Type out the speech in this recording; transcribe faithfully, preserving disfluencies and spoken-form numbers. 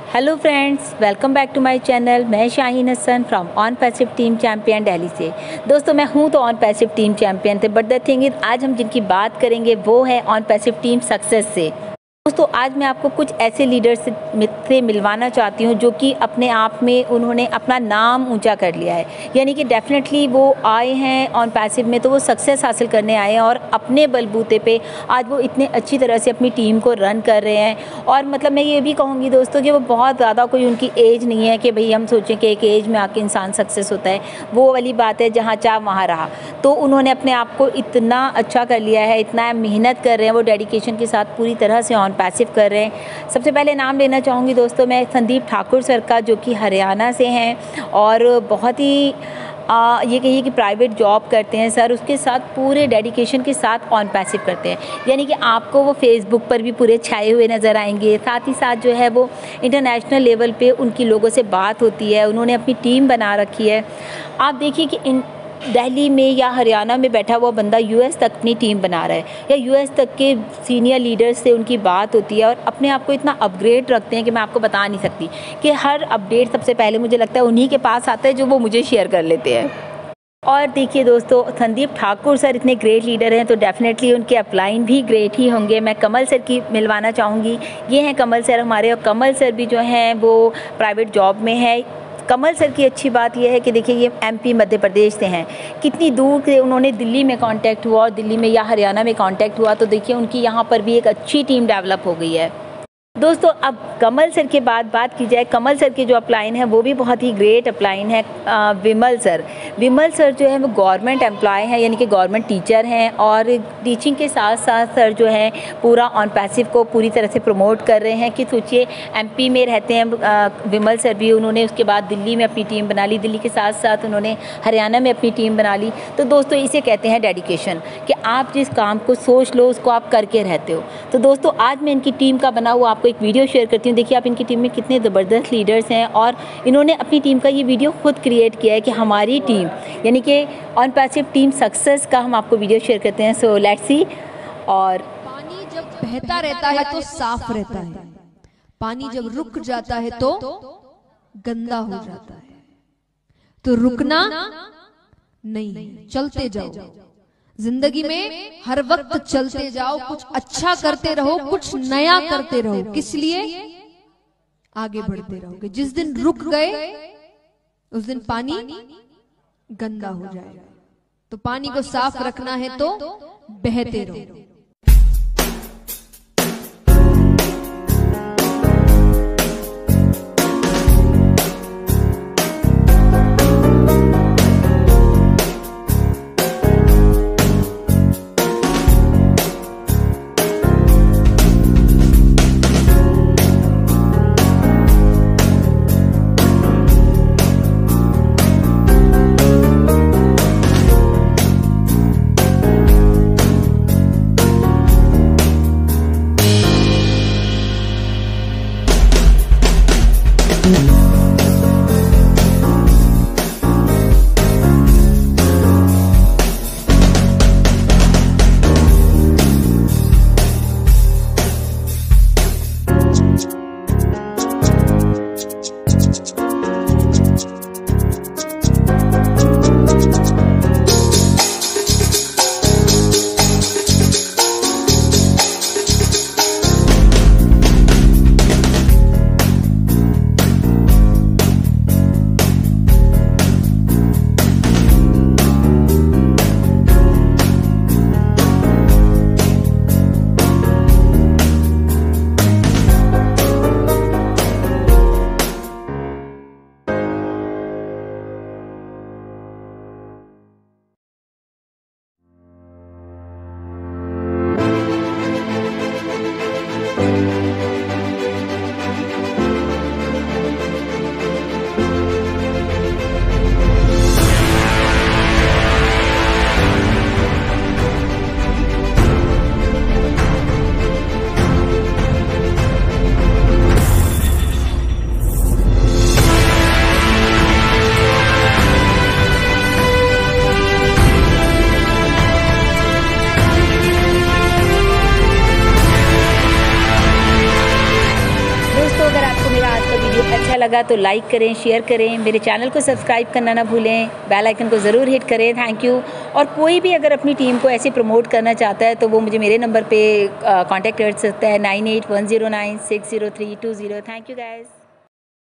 Hello friends, welcome back to my channel. मैं Shaheen Hasan from on passive team champion Delhi से। दोस्तों, मैं हूं तो ऑन पैसिव टीम चैम्पियन थे, बट द थिंग इज आज हम जिनकी बात करेंगे वो है ऑन पैसिव टीम सक्सेस से। दोस्तों, आज मैं आपको कुछ ऐसे लीडर्स से मिलवाना चाहती हूं जो कि अपने आप में उन्होंने अपना नाम ऊंचा कर लिया है। यानी कि डेफिनेटली वो आए हैं ऑन पैसिव में तो वो सक्सेस हासिल करने आए हैं और अपने बलबूते पे आज वो इतने अच्छी तरह से अपनी टीम को रन कर रहे हैं। और मतलब मैं ये भी कहूँगी दोस्तों कि वो बहुत ज़्यादा कोई उनकी एज नहीं है कि भाई हम सोचें कि एक एज में आके इंसान सक्सेस होता है। वो वाली बात है, जहाँ चाह वहाँ रहा। तो उन्होंने अपने आप को इतना अच्छा कर लिया है, इतना मेहनत कर रहे हैं, वो डेडिकेशन के साथ पूरी तरह से ऑन पैसिव कर रहे हैं। सबसे पहले नाम लेना चाहूँगी दोस्तों मैं संदीप ठाकुर सर का, जो कि हरियाणा से हैं और बहुत ही आ, ये कहिए कि प्राइवेट जॉब करते हैं सर। उसके साथ पूरे डेडिकेशन के साथ ऑन पैसिव करते हैं। यानी कि आपको वो फेसबुक पर भी पूरे छाए हुए नज़र आएंगे। साथ ही साथ जो है वो इंटरनेशनल लेवल पे उनकी लोगों से बात होती है। उन्होंने अपनी टीम बना रखी है। आप देखिए कि इन दिल्ली में या हरियाणा में बैठा हुआ बंदा यूएस तक अपनी टीम बना रहा है या यूएस तक के सीनियर लीडर्स से उनकी बात होती है और अपने आप को इतना अपग्रेड रखते हैं कि मैं आपको बता नहीं सकती कि हर अपडेट सबसे पहले मुझे लगता है उन्हीं के पास आता है जो वो मुझे शेयर कर लेते हैं। और देखिए दोस्तों, संदीप ठाकुर सर इतने ग्रेट लीडर हैं तो डेफिनेटली उनके अपलाइन भी ग्रेट ही होंगे। मैं कमल सर की मिलवाना चाहूँगी। ये हैं कमल सर हमारे, और कमल सर भी जो हैं वो प्राइवेट जॉब में है। कमल सर की अच्छी बात यह है कि देखिए ये एमपी मध्य प्रदेश से हैं। कितनी दूर से उन्होंने दिल्ली में कांटेक्ट हुआ और दिल्ली में या हरियाणा में कांटेक्ट हुआ, तो देखिए उनकी यहाँ पर भी एक अच्छी टीम डेवलप हो गई है। दोस्तों, अब कमल सर के बाद बात की जाए, कमल सर के जो अपलाइन है वो भी बहुत ही ग्रेट अपलाइन है। आ, विमल सर विमल सर जो है वो गवर्नमेंट एम्प्लॉय हैं, यानी कि गवर्नमेंट टीचर हैं और टीचिंग के साथ साथ सर जो है पूरा ऑन पैसिव को पूरी तरह से प्रमोट कर रहे हैं। कि सोचिए एमपी में रहते हैं आ, विमल सर भी, उन्होंने उसके बाद दिल्ली में अपनी टीम बना ली, दिल्ली के साथ साथ उन्होंने हरियाणा में अपनी टीम बना ली। तो दोस्तों, इसे कहते हैं डेडिकेशन, कि आप जिस काम को सोच लो उसको आप करके रहते हो। तो दोस्तों, आज मैं इनकी टीम का बना हुआ आपको एक वीडियो शेयर करती हूँ। देखिए आप इनकी टीम में कितने ज़बरदस्त लीडर्स हैं और इन्होंने अपनी टीम का ये वीडियो खुद क्रिएट किया है कि हमारी टीम यानी कि ऑन पैसिव टीम सक्सेस का हम आपको वीडियो शेयर करते हैं। So let's see. और पानी जब बहता रहता है तो साफ रहता है, पानी जब रुक जाता है तो गंदा हो जाता है। तो रुकना नहीं, चलते जाओ। जिंदगी में हर वक्त चलते जाओ, कुछ अच्छा करते रहो, कुछ नया करते रहो। किस लिए? आगे बढ़ते रहोगे। जिस दिन रुक गए उस दिन पानी गंदा हो जाएगा। तो पानी को साफ रखना है तो बहते रहो। मेरा आज का वीडियो अच्छा लगा तो लाइक करें, शेयर करें, मेरे चैनल को सब्सक्राइब करना ना भूलें, बेल आइकन को ज़रूर हिट करें। Thank you. और कोई भी अगर अपनी टीम को ऐसे प्रमोट करना चाहता है तो वो मुझे मेरे नंबर पे कांटेक्ट कर सकता है nine eight one zero nine six zero three two zero. Thank you guys.